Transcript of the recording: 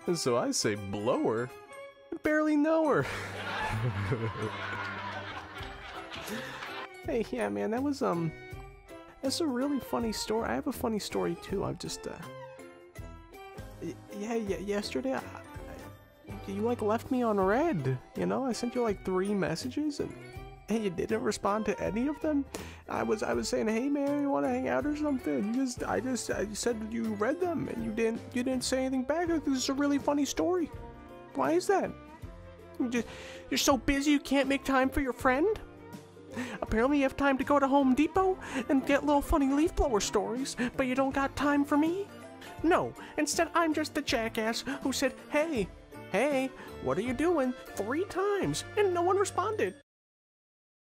And so I say, blow her? I barely know her. Hey, yeah, man, that was, that's a really funny story. I have a funny story, too. I've just, yeah, yesterday, you, like, left me on red, you know? I sent you, like, 3 messages, and you didn't respond to any of them. I was saying, hey, man, you want to hang out or something? I said you read them, and you didn't say anything back. This is a really funny story. Why is that? You're so busy you can't make time for your friend? Apparently you have time to go to Home Depot and get little funny leaf blower stories, but you don't got time for me? No, instead I'm just the jackass who said, hey, what are you doing? 3 times, and no one responded.